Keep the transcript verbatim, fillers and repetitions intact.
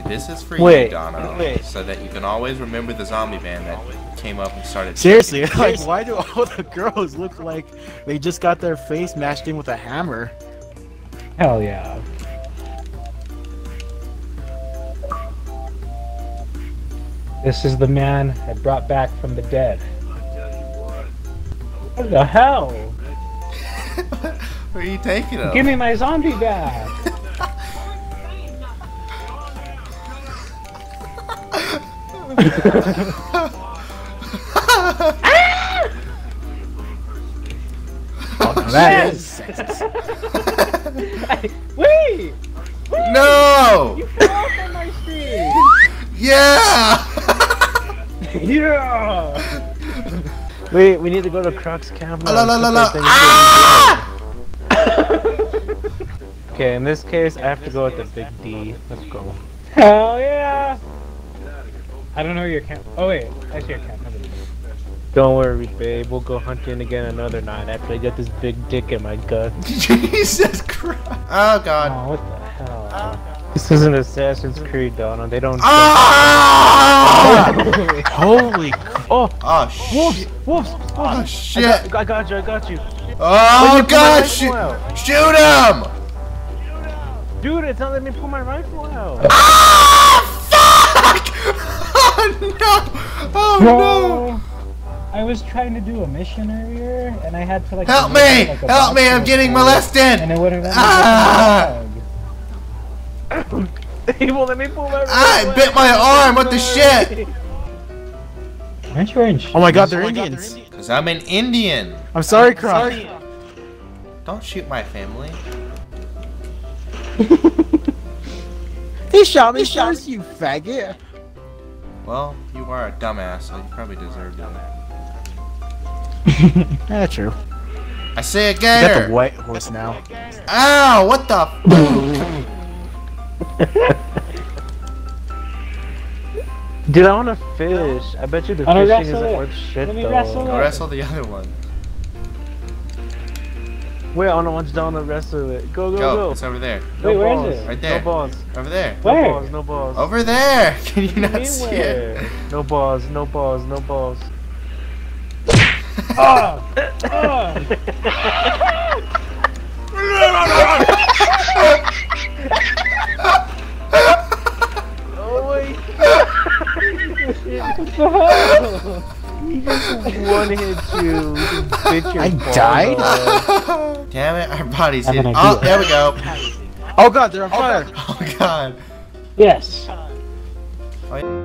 This is for wait, you, Dono, wait. so that you can always remember the zombie band that came up and started. Seriously, like, why do all the girls look like they just got their face mashed in with a hammer? Hell yeah. This is the man I brought back from the dead. What the hell? Where are you taking him? Give me my zombie back! Oh, no, that Yes! is sexist. Wait! Wait! No! You fell off on my screen! Yeah! Yeah! Wait, we need to go to Croc's camera. La la la la! and Ah! Okay, in this case, I have to go with the big D. Let's go. Hell yeah! I don't know your camp. Oh wait, I see your camp. Don't worry, babe. We'll go hunting again another night after I get this big dick in my gut. Jesus Christ! Oh God! Oh, what the hell? This isn't Assassin's Creed, Donna. They don't. Ah! Holy! Oh, Oh wolves! shit! Wolves! Oh wolves. I shit! got, I got you! I got you! Oh pull my God! rifle Shoot! out? Shoot him! Dude, it's not letting me pull my rifle out. Ah! Fuck! Oh no! Oh no! I was trying to do a mission earlier, and I had to like. Help me! like, a Help me! box I'm of getting food, molested! And it wouldn't let me Ah! get my bag. He won't let me pull my rifle I out. bit my arm! What the shit? Aren't you wearing Oh my God, shoes? they're Indians! Cause I'm an Indian. I'm sorry, Croc. Don't shoot my family. They shot me first, you faggot! Well, you are a dumbass, so you probably deserved it. Yeah, true. I say a You got gator. the white horse now. Ow! What the? Dude, I want to fish. I bet you the Wanna fishing wrestle isn't it? worth shit Let me though. wrestle Go it. wrestle the other one. Wait, I don't want Donna to wrestle it. Go, go, Go. go. It's over there. No Wait, where is balls. it? Right there. No balls. Over there. Where? No balls. No balls. Over there. Can you What do not mean see where? it? No balls. No balls. No balls. Ah! Ah! Oh my What He just one hit you. You bit your I balls died? off. Damn it! Our body's I'm hit. gonna Oh, do there we go. Oh God, they're on fire! Oh God. Yes. Oh, yeah.